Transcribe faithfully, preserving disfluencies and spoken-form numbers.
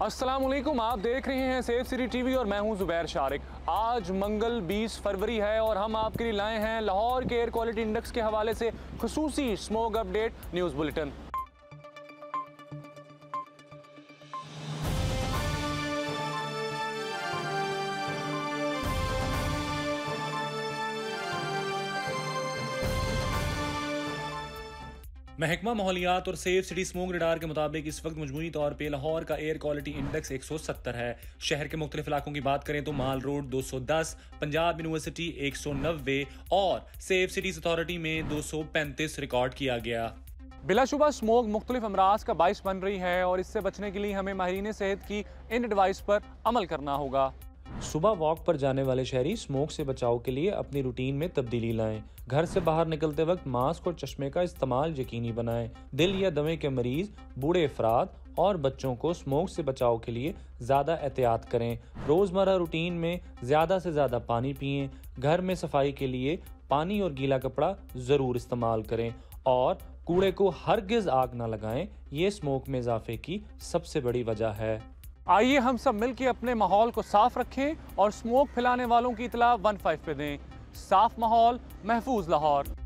अस्सलाम वालेकुम, आप देख रहे हैं सेफ सिटी टीवी और मैं हूं जुबैर शारिक। आज मंगल बीस फरवरी है और हम आपके लिए लाए हैं लाहौर के एयर क्वालिटी इंडेक्स के हवाले से खुसूसी स्मोक अपडेट न्यूज़ बुलेटिन। महकमा माहौलियात और सेफ सिटी स्मोक रडार के मुताबिक इस वक्त मजमूई तौर पे लाहौर का एयर क्वालिटी इंडेक्स एक सौ सत्तर है। शहर के मुख्तलिफ इलाकों की बात करें तो माल रोड दो सौ दस, पंजाब यूनिवर्सिटी एक सौ नब्बे और सेफ सिटीज अथॉरिटी में दो सौ पैंतीस रिकॉर्ड किया गया। बिलाशुबा स्मोक मुख्तलिफ अमराज का बाइस बन रही है और इससे बचने के लिए हमें माहिरीन सेहत की इन एडवाइस पर अमल करना होगा। सुबह वॉक पर जाने वाले शहरी स्मोक से बचाव के लिए अपनी रूटीन में तब्दीली लाएं। घर से बाहर निकलते वक्त मास्क और चश्मे का इस्तेमाल यकीनी बनाएं। दिल या दमे के मरीज, बूढ़े अफराद और बच्चों को स्मोक से बचाव के लिए ज़्यादा एहतियात करें। रोज़मर्रा रूटीन में ज़्यादा से ज़्यादा पानी पिएं। घर में सफाई के लिए पानी और गीला कपड़ा ज़रूर इस्तेमाल करें और कूड़े को हरगिज़ आग ना लगाएं। ये स्मोक में इजाफे की सबसे बड़ी वजह है। आइए हम सब मिलकर अपने माहौल को साफ रखें और स्मोक फैलाने वालों की इतला वन फाइव पे दें। साफ माहौल, महफूज लाहौर।